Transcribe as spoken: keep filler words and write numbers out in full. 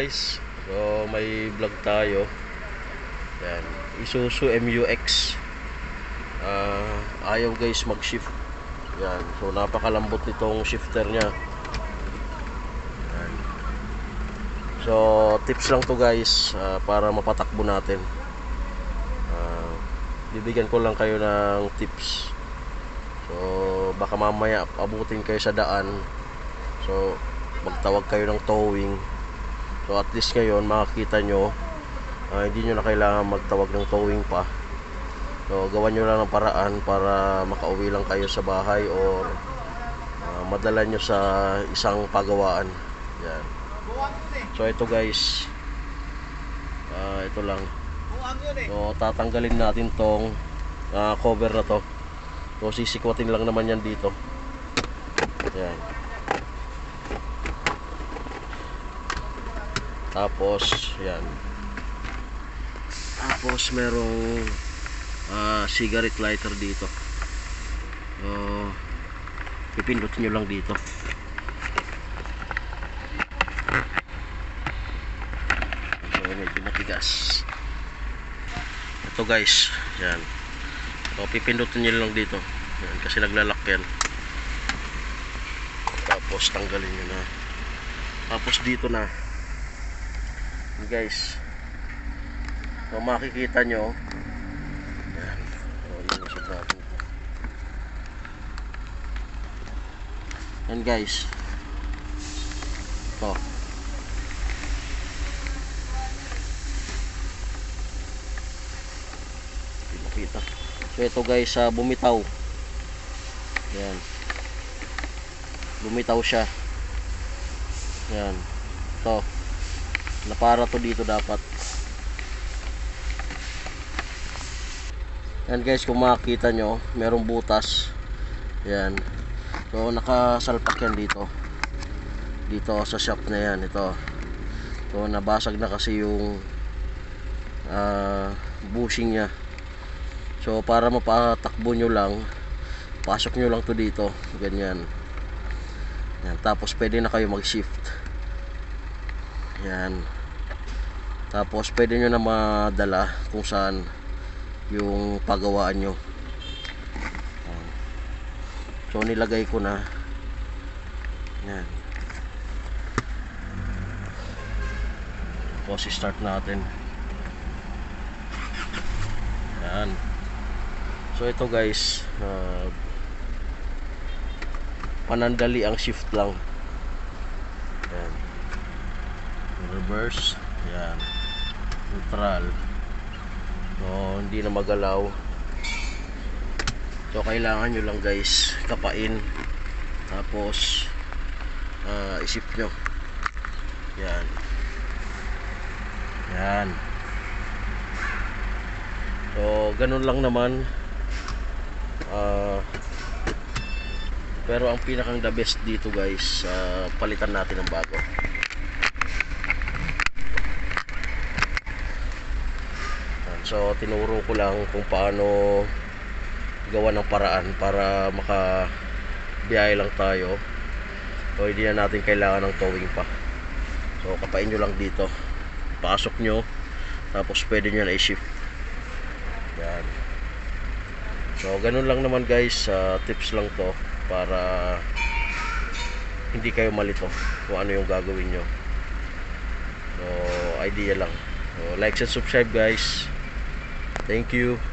guys, so may vlog tayo. Yan, Isuzu M U X. uh, Ayaw guys mag-shift. Yan, so napakalambot nitong shifter nya. Yan. So tips lang to guys, uh, para mapatakbo natin. uh, Bibigyan ko lang kayo ng tips. So baka mamaya abutin kayo sa daan, so magtawag kayo ng towing. So at least ngayon makikita nyo, uh, hindi nyo na kailangan magtawag ng towing pa. So gawan nyo lang ng paraan para makauwi lang kayo sa bahay, or uh, madala nyo sa isang pagawaan. Yan. So ito guys, uh, ito lang. So tatanggalin natin tong uh, cover na to. So sisikwatin lang naman yan dito. Yan. Tapos yan. Tapos merong uh, cigarette lighter dito. So pipindot nyo lang dito. So medyo matigas. Ito guys, yan. So pipindutin nyo lang dito. Yan, kasi naglalak yan. Tapos tanggalin nyo na. Tapos dito na guys, so makikita nyo yan. So ilusot natin ito. Yan guys, ito makita. So ito guys, uh, bumitaw. Yan, bumitaw siya. Yan, ito na para to dito dapat. Yan guys, kung makikita nyo, merong butas. Yan, so nakasalpak yan dito, dito sa shop na yan. Ito, so nabasag na kasi yung uh, bushing nya. So para mapatakbo nyo lang, pasok nyo lang to dito, ganyan. Yan, tapos pwede na kayo mag shift. Yan. Tapos pwede nyo na madala kung saan yung pagawaan nyo. So nilagay ko na. Yan. Tapos start natin. Yan. So ito guys, uh, panandali ang shift lang. Yan. Reverse, yan, neutral. So hindi na magalaw. So kailangan nyo lang guys kapain, tapos uh, isip nyo. Yan. Yan. So ganun lang naman. uh, Pero ang pinakang the best dito guys, uh, palitan natin ng bago. So tinuro ko lang kung paano gawa ng paraan para makabiyahe lang tayo. So hindi na natin kailangan ng towing pa. So kapain nyo lang dito, pasok nyo, tapos pwede nyo na i-shift. Yan. So ganun lang naman guys, uh, tips lang to para hindi kayo malito kung ano yung gagawin nyo. So idea lang. So like and subscribe guys. Thank you.